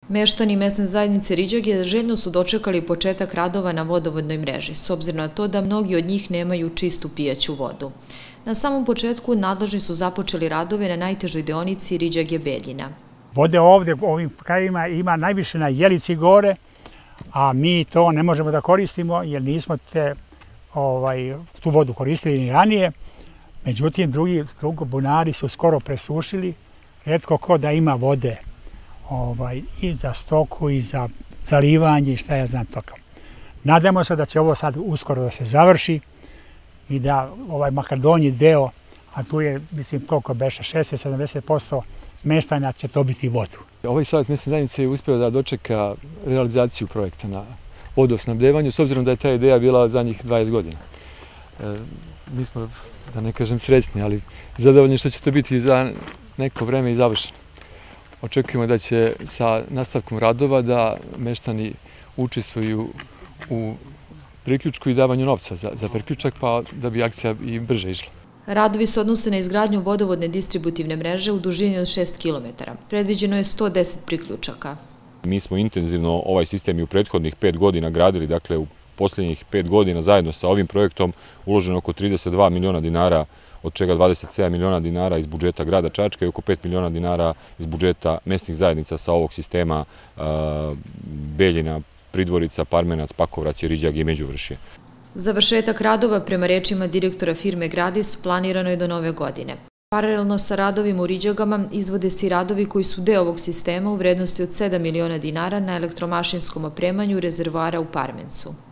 Meštani mesne zajednice Riđage željno su dočekali početak radova na vodovodnoj mreži, s obzirom na to da mnogi od njih nemaju čistu pijaću vodu. Na samom početku nadležni su započeli radove na najtežoj deonici Riđage-Beljina. Vode ovdje u ovim krajevima ima najviše na Jelici gore, a mi to ne možemo da koristimo jer nismo tu vodu koristili ni ranije. Međutim, drugi bunari su skoro presušili, rijetko ko da ima vode i za stoku i za zalivanje i šta ja znam toga. Nadamo se da će ovo sad uskoro da se završi i da makar donji deo, a tu je, mislim, koliko beše, 60-70% meštana će dobiti vodu. Ovaj savjet mesne zajednice je uspio da dočeka realizaciju projekta na vodosnabdevanju, s obzirom da je ta ideja bila zadnjih 20 godina. Mi smo, da ne kažem srećni, ali zadovoljni što će to biti za neko vreme i završeno. Očekujemo da će sa nastavkom radova da meštani učestvuju u priključku i davanju novca za priključak, pa da bi akcija i brže išla. Radovi se odnose na izgradnju vodovodne distributivne mreže u dužini od 6 km. Predviđeno je 110 priključaka. Mi smo intenzivno ovaj sistem i u prethodnih 5 godina gradili, dakle u posljednjih 5 godina zajedno sa ovim projektom uloženo oko 32 miliona dinara, od čega 27 miliona dinara iz budžeta grada Čačka i oko 5 miliona dinara iz budžeta mesnih zajednica sa ovog sistema Beljina, Pridvorica, Parmenac, Pakovraće, Riđage i Međuvršje. Završetak radova, prema rečima direktora firme Gradis, planirano je do nove godine. Paralelno sa radovima u Riđagama izvode se i radovi koji su deo ovog sistema u vrednosti od 7 miliona dinara na elektromašinskom opremanju rezervoara u Parmencu.